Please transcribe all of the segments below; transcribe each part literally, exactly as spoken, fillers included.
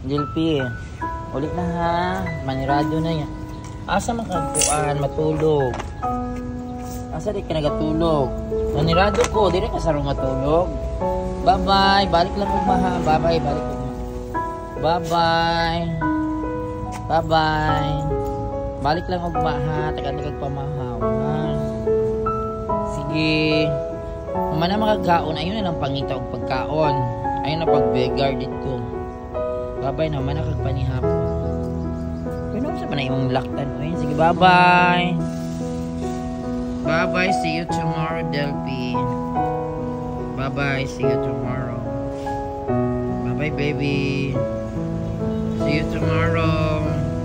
Dilpi, ulit na ha. Manirado na yan. Asa makagpuan, matulog. Asa di ka nagatulog. Manirado ko, di rin ka sarong matulog. Bye-bye, balik lang umaha. Bye-bye, balik umaha. Bye-bye. Bye-bye. Balik lang umaha. Tagal-tagal pamahaw. Ha? Sige. Mana makagkaon, ayun na lang pangita og pagkaon. Ayun na pagbegar dito. Bye-bye naman nakagpanihapon. Pero sa pa na imong laktan. Ayun, sige, bye-bye. Bye-bye, see you tomorrow, Delphi. Bye-bye, see you tomorrow. Bye-bye, baby. See you tomorrow.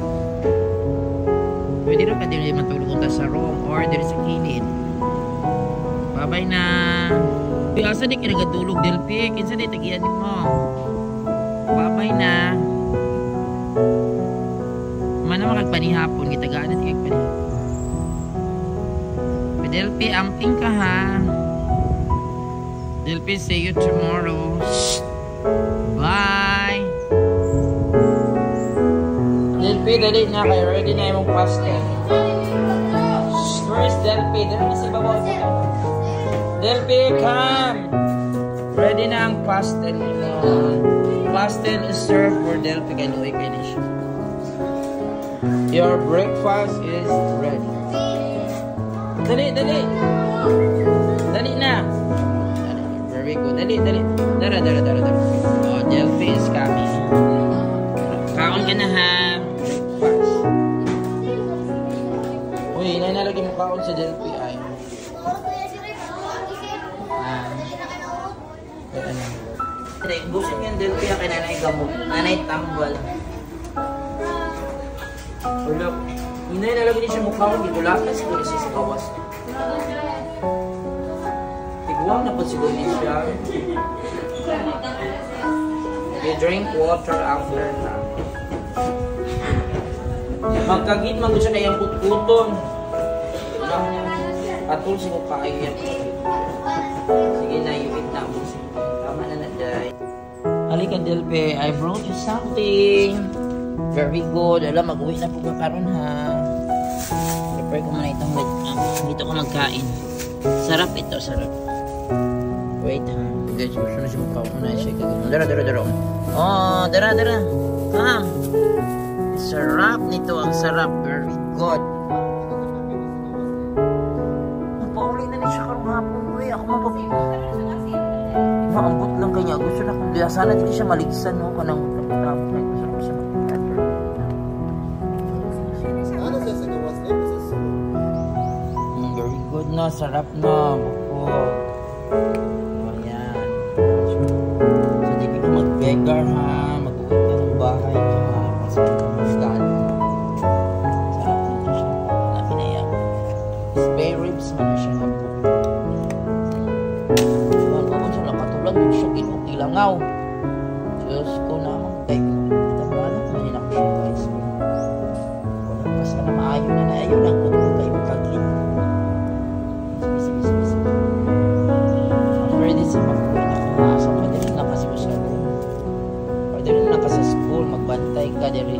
Pwede rin ka din matulog ta sa room or din sa kilid. Bye-bye na. Uy, asa di ka nagatulog, Delphi? Kinsa di tagiyan mo? Bye-bye na. Mana makagpanihapon, gitagaan na tigag panihapon. Delphi, amping ka ha. Delphi, see you tomorrow. Bye. Delphi, dali na kayo. Ready na yung pastel. Where's Delphi? Dali na si Babaw. Delphi, come. Ready na ang pastel nila. Pastel is served for Delphi. Kaya luwi kayo na siya. Your breakfast is ready. Dali, dali. Dali na. Very good. Dali, dali. Dara, dara, dara, dara. Oh, Delphi is coming. Kaon ka na ha. Breakfast. Uy, nainalagay mo kaon sa Delphi ay. Ah. Ay, ano. Busin yung Delphi kay nanay gamot. Nanay tambal. Wala. Inay nalagay din siya mukha ko. Dito lahat siguro siya sa kawas. Tiguang na po siguro din siya. You drink water after na. Magkagit man siya na yung putputon. Patul siya mukha ay yan. Sige na, you eat na mo. Tama na na dahil. Halika Delphi, I brought you something. Very good. Alam, mag-uwi na po ka karon ha. Prepare ko muna itong uh, dito ko magkain. Sarap ito, sarap. Wait ha. Guys, gusto na siya mukha ko na siya. Dara, dara, dara. Oh, dara, dara. Come. Sarap nito. Ang sarap. Very good. Pauli na niya siya karong hapon. Uy, ako mababi. Maambot lang kanya. Gusto na kung biya. Sana hindi siya maligsan mo. Kanang tapos-tapos. Masarap siya. Very good na, sarap na, bukod. Ayan. So, hindi ka mag-beggar ha, mag-uwi ka ng bahay niya ha, kasi mag-uwigan. Sarap nito siya. Wala pinayak. Spare ribs man na siya ng bukod. Diba, bukod siya nakatulad, hindi siya kinukilangaw. Diyos ko naman, kayo. Ito ba na, mahin ako siya guys. Wala pa sana maayo na na, ayun lang, kung kayo magkagin. Magbantay ka diri.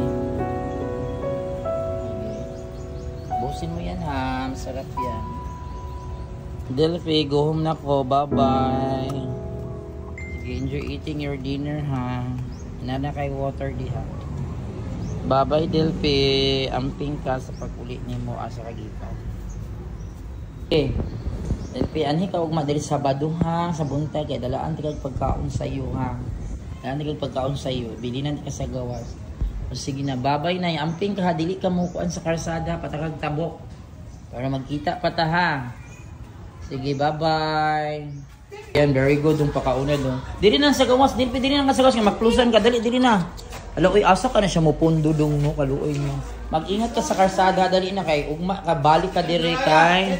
Busin mo yan ha. Masarap yan. Delphi, go home na ko. Bye bye. Sige, enjoy eating your dinner ha. Inana kay water di ha. Bye bye Delphi. Amping ka sa pag-uli ni mo asa kagikan. Okay. Delphi, anhi ka huwag madali Sabado ha. Sa buntag kaya dalaan tigag pagkaon sa iyo ha. Dalaan tigag pagkaon sa iyo. Bilinan ka sa gawas. O sige na, babay na. Amping ka ha. Dili ka mukuan sa karsada. Patakag tabok. Para magkita pa ta ha. Sige, bye-bye. Yan, very good. Yung pakauna doon. Dili na sa gawas. Dili, dili na sa gawas. Magplusan ka. Dali, dili na. Aloy, asa ka na siya mupundo doon no. Kaluoy mo. Mag-ingat ka sa karsada. Dali na kay. Ugma ka. Balik ka diri kay.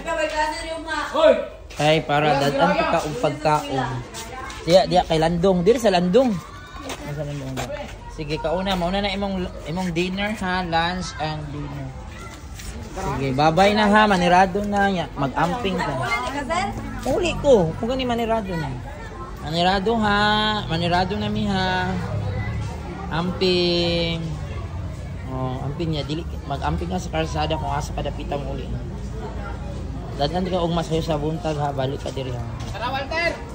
Kay para dadan ka ka pagkaon. Diya, diya kay Landong. Diri sa Landong. Sa Landong. Sige, kauna. Mauna na imong, imong dinner ha. Lunch and dinner. Sige, babay na ha. Manirado na. Mag-amping ka. Uli ko. Kung gani manirado na. Manirado ha. Manirado na mi ha. Amping. Oh, amping niya dili mag-amping ka sa karsada kung asa ka dapitang uli. Dadan ka og masayo sa buntag ha, balik ka diri ha. Tara Walter.